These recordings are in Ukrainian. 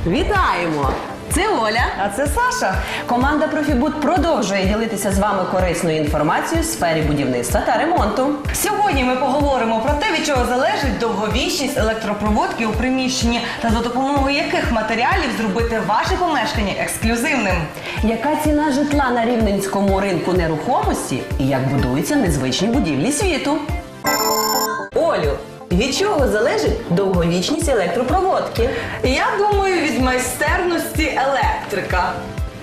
Вітаємо! Це Оля. А це Саша. Команда «Профібуд» продовжує ділитися з вами корисною інформацією в сфері будівництва та ремонту. Сьогодні ми поговоримо про те, від чого залежить довговічність електропроводки у приміщенні та за допомогою яких матеріалів зробити ваше помешкання ексклюзивним. Яка ціна житла на рівненському ринку нерухомості і як будуються незвичні будівлі світу? Олю, від чого залежить довговічність електропроводки? Я думаю, від майстерності електрика.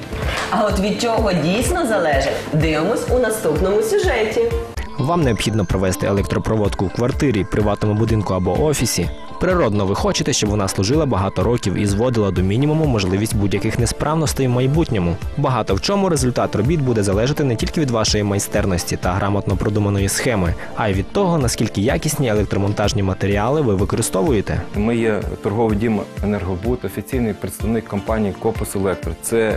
А от від чого дійсно залежить, дивимось у наступному сюжеті. Вам необхідно провести електропроводку в квартирі, приватному будинку або офісі. Природно, ви хочете, щоб вона служила багато років і зводила до мінімуму можливість будь-яких несправностей в майбутньому. Багато в чому результат робіт буде залежати не тільки від вашої майстерності та грамотно продуманої схеми, а й від того, наскільки якісні електромонтажні матеріали ви використовуєте. Ми є торговий дім «Енергобуд», офіційний представник компанії «Копос Електро». Це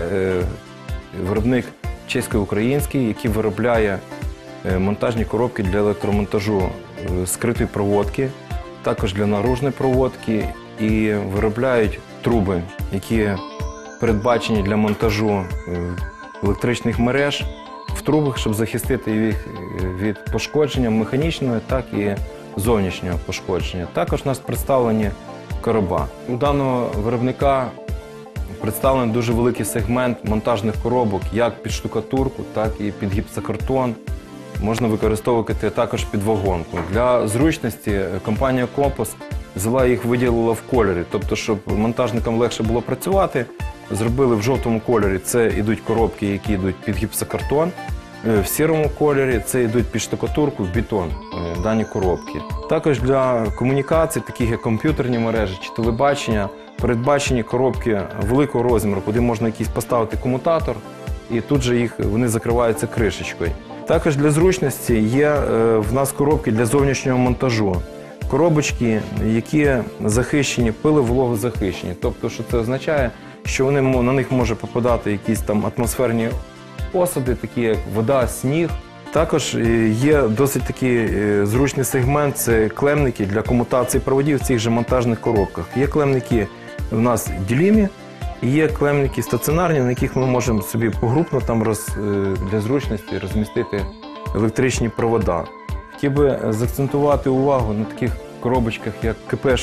виробник чесько-український, який виробляє монтажні коробки для електромонтажу скритої проводки, також для наружної проводки, і виробляють труби, які передбачені для монтажу електричних мереж в трубах, щоб захистити їх від пошкодження механічного, так і зовнішнього пошкодження. Також у нас представлені короба. У даного виробника представлений дуже великий сегмент монтажних коробок як під штукатурку, так і під гіпсокартон. Можна використовувати також під вагонку. Для зручності компанія «Копос» взяла їх, виділила в кольорі. Тобто, щоб монтажникам легше було працювати, зробили в жовтому кольорі. Це йдуть коробки, які йдуть під гіпсокартон. В сірому кольорі це йдуть під штукатурку, в бетон, дані коробки. Також для комунікацій, таких як комп'ютерні мережі чи телебачення, передбачені коробки великого розміру, куди можна якийсь поставити комутатор, і тут же вони закриваються кришечкою. Також для зручності є в нас коробки для зовнішнього монтажу. Коробочки, які захищені, пило-вологозахищені. Тобто, що це означає, що на них може попадати якісь там атмосферні осади, такі як вода, сніг. Також є досить такий зручний сегмент – це клемники для комутації проводів в цих же монтажних коробках. Є клемники в нас ділімі, і є клемники стаціонарні, на яких ми можемо собі погрупно для зручності розмістити електричні провода. Хотів би заакцентувати увагу на таких коробочках, як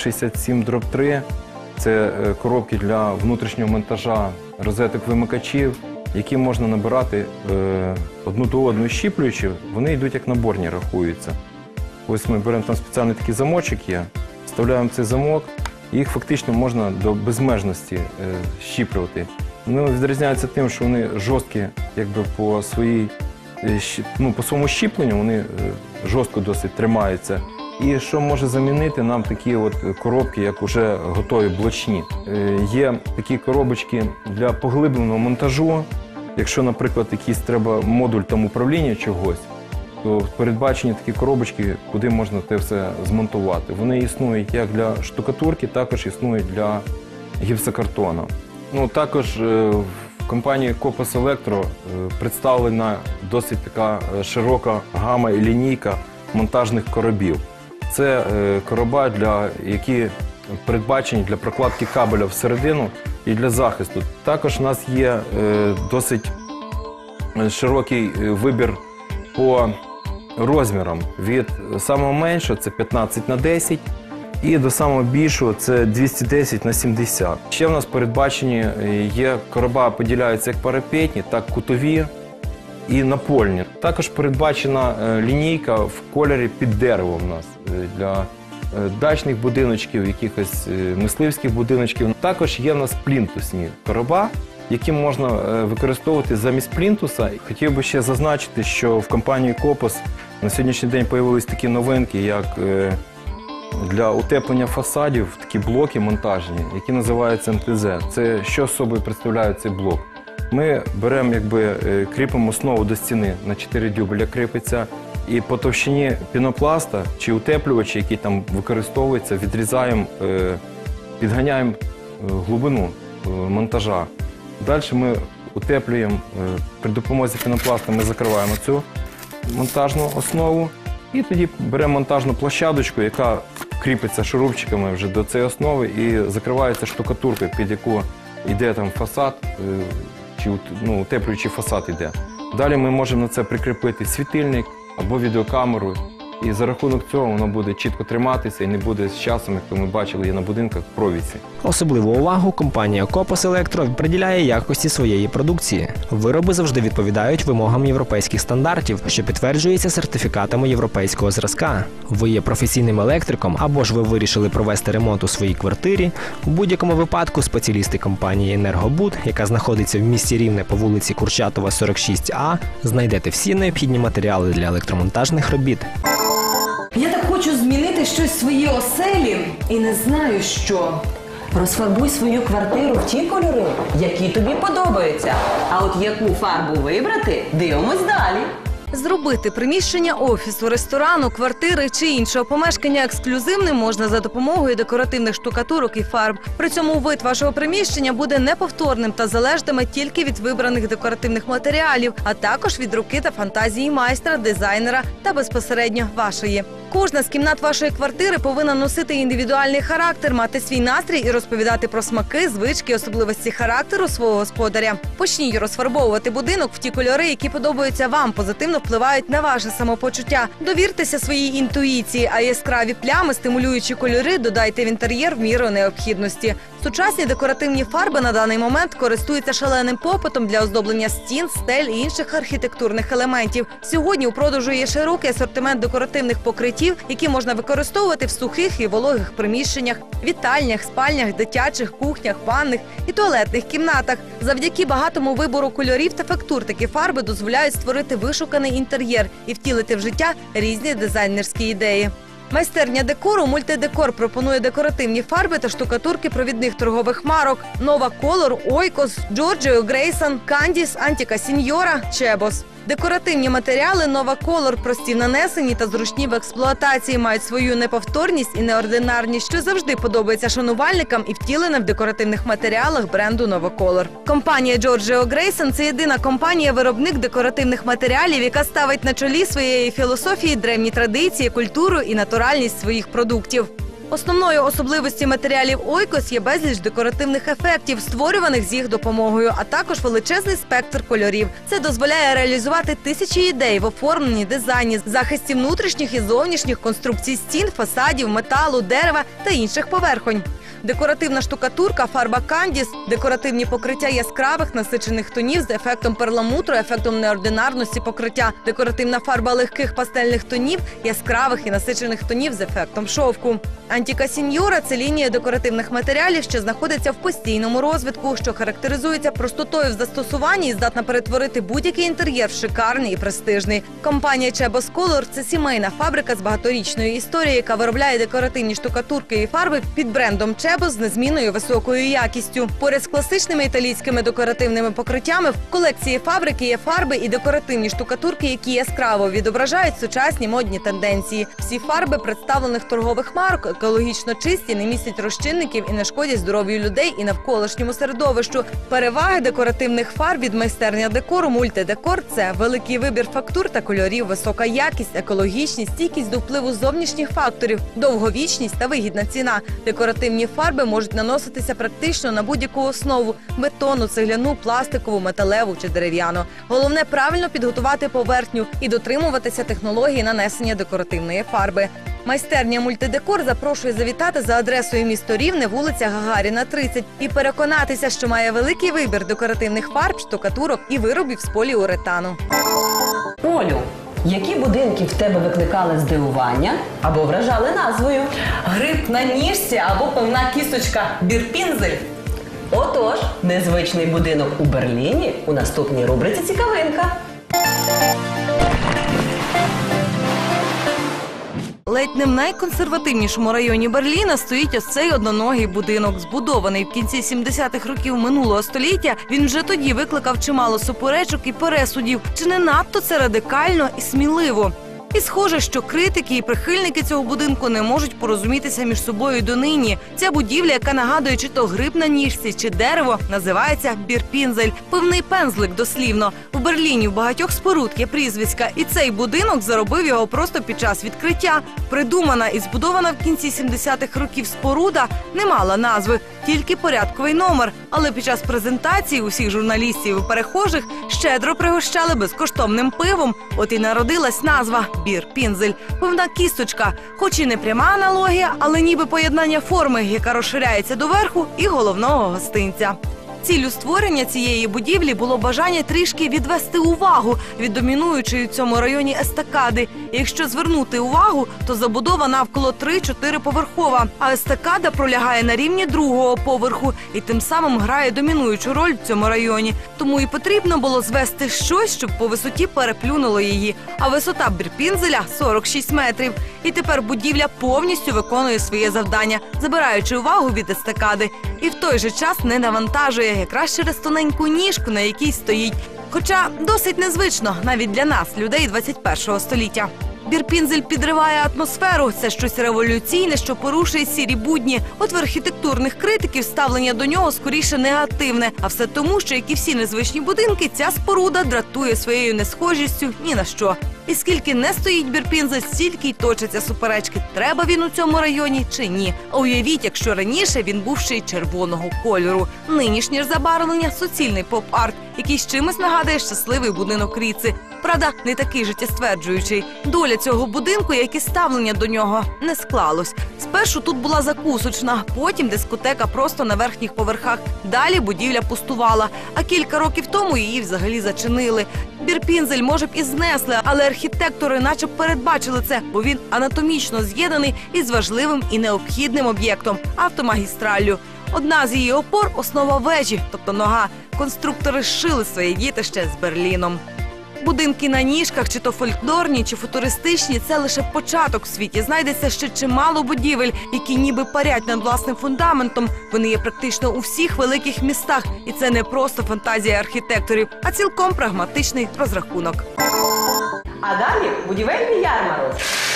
КП-67-3. Це коробки для внутрішнього монтажа розеток-вимикачів, які можна набирати одну до одної щіплюючи, вони йдуть як наборні, рахуються. Ось ми беремо там спеціальний такий замочок є, вставляємо цей замок, і їх фактично можна до безмежності щіплювати. Вони відрізняються тим, що вони жорсткі якби, по своєму щіпленню, вони жорстко досить тримаються. І що може замінити нам такі от коробки, як уже готові блочні. Є такі коробочки для поглибленого монтажу. Якщо, наприклад, якийсь треба модуль там управління чогось, то передбачені такі коробочки, куди можна те все змонтувати. Вони існують як для штукатурки, також існують для гіпсокартону. Також в компанії «Копос Електро» представлена досить така широка гама і лінійка монтажних коробів. Це короба, які передбачені для прокладки кабеля всередину і для захисту. Також у нас є досить широкий вибір по розмірам. Від самого меншого – це 15х10, і до самого більшого – це 210х70. Ще в нас передбачені короба, поділяються як парапетні, так кутові і напольні. Також передбачена лінійка в кольорі під дерево в нас для дачних будиночків, якихось мисливських будиночків. Також є в нас плінтусні короба, які можна використовувати замість плінтуса. Хотів би ще зазначити, що в компанії «Копос» на сьогоднішній день з'явилися такі новинки, як для утеплення фасадів такі блоки монтажні, які називаються МТЗ. Це що собою представляє цей блок? Ми беремо, кріпимо основу до стіни, на 4 дюбеля кріпиться, і по товщині пінопласта чи утеплювача, який там використовується, відрізаємо, підганяємо глибину монтажа. Далі ми утеплюємо, при допомозі пінопласта ми закриваємо цю монтажну основу і тоді беремо монтажну площадочку, яка кріпиться шурупчиками вже до цієї основи і закривається штукатуркою, під яку йде там фасад, чи утеплюючий фасад йде. Далі ми можемо на це прикріпити світильник або відеокамеру. І за рахунок цього воно буде чітко триматися і не буде з часом, як ми бачили, є на будинках, провісі. Особливу увагу компанія Копос Електро приділяє якості своєї продукції. Вироби завжди відповідають вимогам європейських стандартів, що підтверджується сертифікатами європейського зразка. Ви є професійним електриком або ж ви вирішили провести ремонт у своїй квартирі. У будь-якому випадку спеціалісти компанії «Енергобуд», яка знаходиться в місті Рівне по вулиці Курчатова, 46А, знайдете всі необхідні матеріали для електромонтажних робіт. Я так хочу змінити щось в своїй оселі і не знаю, що. Розфарбуй свою квартиру в ті кольори, які тобі подобаються. А от яку фарбу вибрати, дивимось далі. Зробити приміщення офісу, ресторану, квартири чи іншого помешкання ексклюзивним можна за допомогою декоративних штукатурок і фарб. При цьому вид вашого приміщення буде неповторним та залежатиме тільки від вибраних декоративних матеріалів, а також від руки та фантазії майстра, дизайнера та безпосередньо вашої. Кожна з кімнат вашої квартири повинна носити індивідуальний характер, мати свій настрій і розповідати про смаки, звички, особливості характеру свого господаря. Почніть розфарбовувати будинок в ті кольори, які подобаються вам, позитивно впливають на ваше самопочуття. Довіртеся своїй інтуїції, а яскраві плями, стимулюючі кольори додайте в інтер'єр в міру необхідності. Сучасні декоративні фарби на даний момент користуються шаленим попитом для оздоблення стін, стель і інших архітектурних елементів. Сьогодні у продажу є широкий асортимент декоративних покриттів, які можна використовувати в сухих і вологих приміщеннях, вітальнях, спальнях, дитячих, кухнях, ванних і туалетних кімнатах. Завдяки багатому вибору кольорів та фактур такі фарби дозволяють створити вишуканий інтер'єр і втілити в життя різні дизайнерські ідеї. Майстерня декору «Мультидекор» пропонує декоративні фарби та штукатурки провідних торгових марок «Nova Color», «Oikos», «Giorgio Grayson», «Candice», «Antica Signora», «Chebos». Декоративні матеріали «Nova Color» прості в нанесенні та зручні в експлуатації, мають свою неповторність і неординарність, що завжди подобається шанувальникам і втілена в декоративних матеріалах бренду «Nova Color». Компанія Giorgio Grayson – це єдина компанія-виробник декоративних матеріалів, яка ставить на чолі своєї філософії древні традиції, культуру і натуральність своїх продуктів. Основною особливістю матеріалів Oikos є безліч декоративних ефектів, створюваних з їх допомогою, а також величезний спектр кольорів. Це дозволяє реалізувати тисячі ідей в оформленні, дизайні, захисті внутрішніх і зовнішніх конструкцій стін, фасадів, металу, дерева та інших поверхонь. Декоративна штукатурка, фарба Candice, декоративні покриття яскравих насичених тонів з ефектом перламутру, ефектом неординарності покриття, декоративна фарба легких пастельних тонів, яскравих і насичених тонів з ефектом шовку. Antica Signora – це лінія декоративних матеріалів, що знаходиться в постійному розвитку, що характеризується простотою в застосуванні і здатна перетворити будь-який інтер'єр в шикарний і престижний. Компанія Chebos Color – це сімейна фабрика з багаторічною історією, яка виробляє декоративні штукатурки і фарби під брендом Chebos з незмінною високою якістю. Поряд з класичними італійськими декоративними покриттями в колекції фабрики є фарби і декоративні штукатурки, які яскраво відображають сучасні модні тенденції. Всі фарби представлених торгових марок екологічно чисті, не містять розчинників і не шкодять здоров'ю людей і навколишньому середовищу. Переваги декоративних фарб від майстерня декору «Мультидекор» – це великий вибір фактур та кольорів, висока якість, екологічність, стійкість до впливу зовнішніх факторів, довговічність та вигідна ціна. Декоративні фарби можуть наноситися практично на будь-яку основу – бетонну, цегляну, пластикову, металеву чи дерев'яну. Головне – правильно підготувати поверхню і дотримуватися технології нанесення декоративної фарби. Майстерня «Мультидекор» запрошує завітати за адресою місто Рівне, вулиця Гагаріна, 30 і переконатися, що має великий вибір декоративних фарб, штукатурок і виробів з поліуретану. Олю, які будинки в тебе викликали здивування або вражали назвою? Гриб на ніжці або повна кісточка бірпінзель. Отож, незвичний будинок у Берліні у наступній рубриці «Цікавинка». Ледь не в найконсервативнішому районі Берліна стоїть ось цей одноногий будинок. Збудований в кінці 70-х років минулого століття, він вже тоді викликав чимало суперечок і пересудів. Чи не надто це радикально і сміливо? І схоже, що критики і прихильники цього будинку не можуть порозумітися між собою донині. Ця будівля, яка нагадує чи то гриб на ніжці, чи дерево, називається Бірпінзель. Пивний пензлик дослівно. В Берліні в багатьох споруд є прізвиська, і цей будинок заробив його просто під час відкриття. Придумана і збудована в кінці 70-х років споруда не мала назви, тільки порядковий номер. Але під час презентації усіх журналістів і перехожих щедро пригощали безкоштовним пивом. От і народилась назва Бірпінзель. Пивна кісточка. Хоч і не пряма аналогія, але ніби поєднання форми, яка розширяється доверху, і головного гостинця. Ціллю створення цієї будівлі було бажання трішки відвести увагу від домінуючої в цьому районі естакади. І якщо звернути увагу, то забудова навколо 3-4-поверхова, а естакада пролягає на рівні другого поверху і тим самим грає домінуючу роль в цьому районі. Тому і потрібно було звести щось, щоб по висоті переплюнуло її. А висота Бірпінзеля – 46 метрів. І тепер будівля повністю виконує своє завдання, забираючи увагу від естакади. І в той же час не навантажує, якраз через тоненьку ніжку, на якій стоїть. Хоча досить незвично навіть для нас, людей 21-го століття. Бірпінзель підриває атмосферу. Це щось революційне, що порушує сірі будні. От в архітектурних критиків ставлення до нього скоріше негативне. А все тому, що, як і всі незвичні будинки, ця споруда дратує своєю несхожістю ні на що. І скільки не стоїть Бірпінзель, стільки й точаться суперечки, треба він у цьому районі чи ні. А уявіть, якщо раніше він був ще й червоного кольору. Нинішнє ж забарвлення – суцільний поп-арт, який з чимось нагадує щасливий будинок Ріци. Правда, не такий життєстверджуючий. Доля цього будинку, як і ставлення до нього, не склалось. Спершу тут була закусочна, потім дискотека просто на верхніх поверхах. Далі будівля пустувала, а кілька років тому її взагалі зачинили. Бірпінзель, може б, і знесли, але архітектори наче передбачили це, бо він анатомічно з'єднаний із важливим і необхідним об'єктом – автомагістраллю. Одна з її опор – основа вежі, тобто нога. Конструктори зшили своє дітище з Берліном. Будинки на ніжках, чи то фольклорні, чи футуристичні – це лише початок в світі. Знайдеться ще чимало будівель, які ніби парять над власним фундаментом. Вони є практично у всіх великих містах. І це не просто фантазія архітекторів, а цілком прагматичний розрахунок. А далі будівельний ярмарок.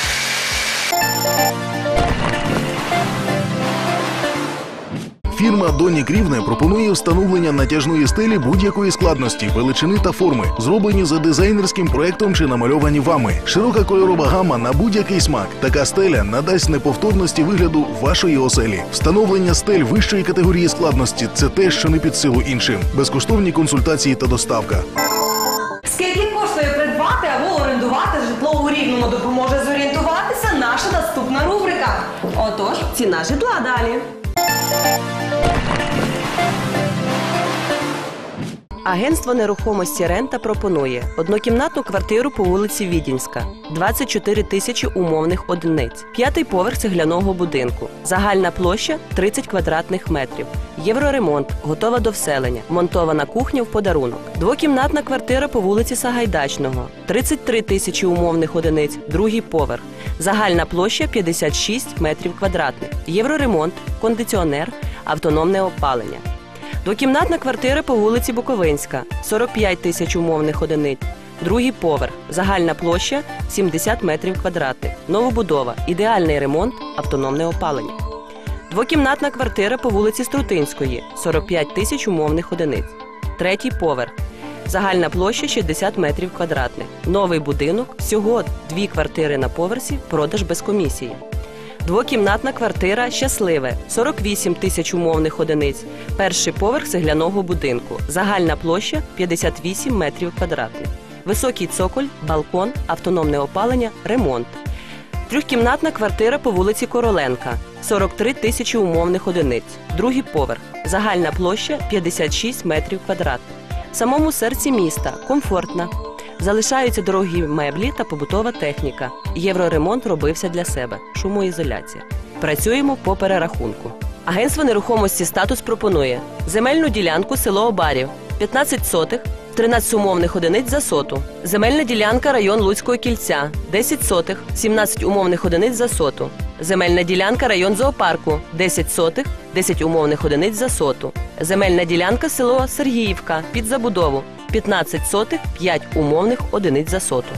Фірма Донік Рівне пропонує встановлення натяжної стелі будь-якої складності, величини та форми, зроблені за дизайнерським проектом чи намальовані вами. Широка кольорова гама на будь-який смак. Така стеля надасть неповторності вигляду вашої оселі. Встановлення стель вищої категорії складності – це те, що не під силу іншим. Безкоштовні консультації та доставка. Скільки коштує придбати або орендувати житло у Рівному, допоможе зорієнтуватися наша наступна рубрика. Отож, ціна житла далі. Агентство нерухомості «Рента» пропонує однокімнатну квартиру по вулиці Відінська, 24 тисячі умовних одиниць, 5-й поверх цегляного будинку, загальна площа 30 квадратних метрів, євроремонт, готова до вселення, монтована кухня в подарунок. Двокімнатна квартира по вулиці Сагайдачного, 33 тисячі умовних одиниць, 2-й поверх, загальна площа 56 метрів квадратних, євроремонт, кондиціонер, автономне опалення. Двокімнатна квартира по вулиці Буковинська, 45 тисяч умовних одиниць, 2-й поверх, загальна площа 70 метрів квадратних, новобудова, ідеальний ремонт, автономне опалення. Двокімнатна квартира по вулиці Струтинської, 45 тисяч умовних одиниць, 3-й поверх, загальна площа 60 метрів квадратних, новий будинок, всього 2 квартири на поверсі, продаж без комісії. Двокімнатна квартира «Щасливе», 48 тисяч умовних одиниць, 1-й поверх цегляного будинку, загальна площа 58 метрів квадратних, високий цоколь, балкон, автономне опалення, ремонт. Трьохкімнатна квартира по вулиці Короленка, 43 тисячі умовних одиниць, 2-й поверх, загальна площа 56 метрів квадратних. В самому серці міста, комфортна. Залишаються дорогі меблі та побутова техніка. Євроремонт робився для себе. Шумоізоляція. Працюємо по перерахунку. Агентство нерухомості «Статус» пропонує земельну ділянку село Обарів, 15 сотих, 13 умовних одиниць за соту. Земельна ділянка район Луцького кільця, 10 сотих, 17 умовних одиниць за соту. Земельна ділянка район Зоопарку, 10 сотих, 10 умовних одиниць за соту. Земельна ділянка село Сергіївка, під забудову, 15 сотих, 5 умовних одиниць за соту.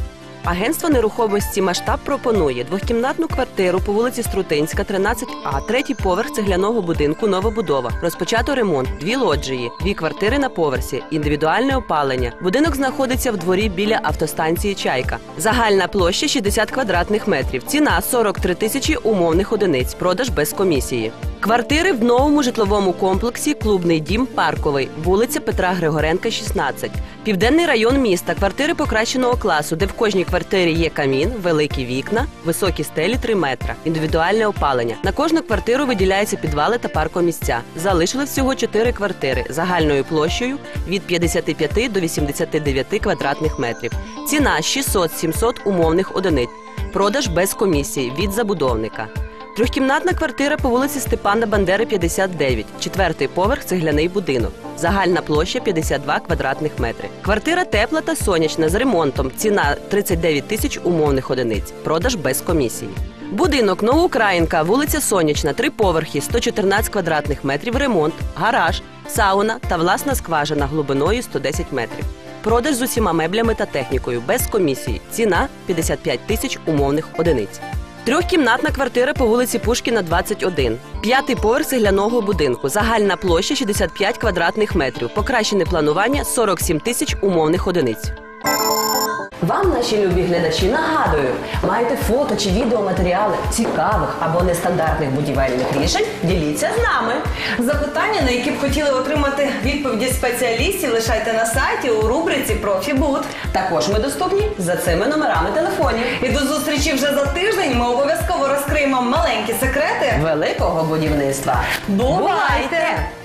Агентство нерухомості «Масштаб» пропонує двохкімнатну квартиру по вулиці Струтинська, 13А, третій поверх цегляного будинку, новобудова. Розпочато ремонт, 2 лоджії, 2 квартири на поверсі, індивідуальне опалення. Будинок знаходиться в дворі біля автостанції «Чайка». Загальна площа 60 квадратних метрів. Ціна 43 тисячі умовних одиниць. Продаж без комісії. Квартири в новому житловому комплексі «Клубний дім Парковий», вулиця Петра Григоренка, 16. Південний район міста. Квартири покращеного класу, де в кожній квартирі є камін, великі вікна, високі стелі 3 метра, індивідуальне опалення. На кожну квартиру виділяються підвали та паркомісця. Залишили всього 4 квартири загальною площею від 55 до 89 квадратних метрів. Ціна 600-700 умовних одиниць. Продаж без комісії від забудовника. Трьохкімнатна квартира по вулиці Степана Бандери, 59. 4-й поверх, цегляний будинок. Загальна площа 52 квадратних метри. Квартира тепла та сонячна з ремонтом. Ціна 39 тисяч умовних одиниць. Продаж без комісії. Будинок Новоукраїнка, вулиця Сонячна, 3 поверхи, 114 квадратних метрів, ремонт, гараж, сауна та власна скважина глибиною 110 метрів. Продаж з усіма меблями та технікою без комісії. Ціна 55 тисяч умовних одиниць. Трьохкімнатна квартира по вулиці Пушкіна, 21. 5-й поверх цегляного будинку. Загальна площа 65 квадратних метрів. Покращене планування 47 тисяч умовних одиниць. Вам, наші любі глядачі, нагадую, маєте фото чи відеоматеріали цікавих або нестандартних будівельних рішень? Діліться з нами. Запитання, на які б хотіли отримати відповіді спеціалістів, лишайте на сайті у рубриці «Профібуд». Також ми доступні за цими номерами телефонів. І до зустрічі вже за тиждень. Ми обов'язково розкриємо маленькі секрети Великого будівництва. Бувайте!